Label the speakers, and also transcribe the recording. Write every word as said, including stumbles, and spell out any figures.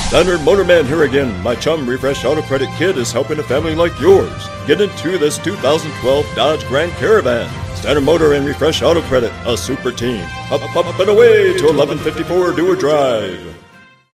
Speaker 1: Standard Motorman here again. My chum Refresh Auto Credit Kid is helping a family like yours get into this two thousand twelve Dodge Grand Caravan. Standard Motor and Refresh Auto Credit, a super team. Up, up, up and away to eleven fifty-four Dewar Drive.